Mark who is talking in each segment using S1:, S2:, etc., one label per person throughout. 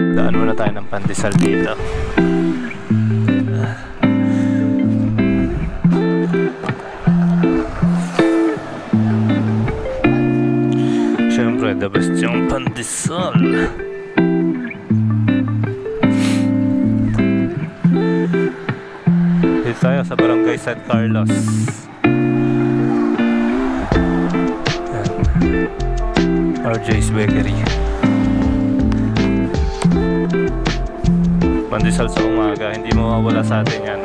S1: Daan muna tayo ng pandesal dito. Siyempre, the best yung pandesal. Dito tayo sa Barangay San Carlos. RJ's Bakery. Pandesal sa umaga, hindi mawawala sa atin yan.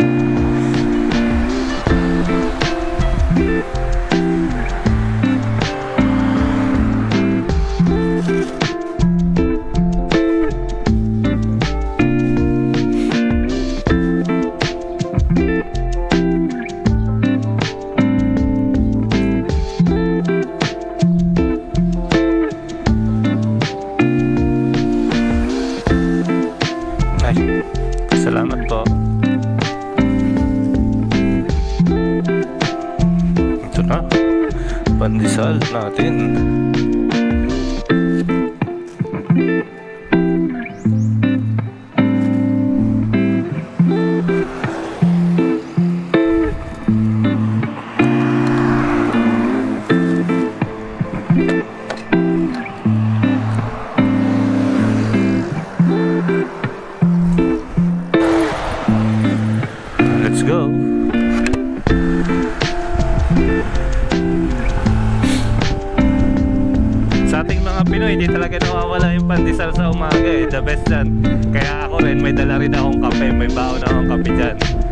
S1: Salamat po. Ito na, pandesal natin. Let's go. Sa ating mga Pinoy, hindi talaga nawawala yung pandesal sa umaga eh. The best yan. Kaya ako rin, may dala rin akong kape. May baon akong kape dyan.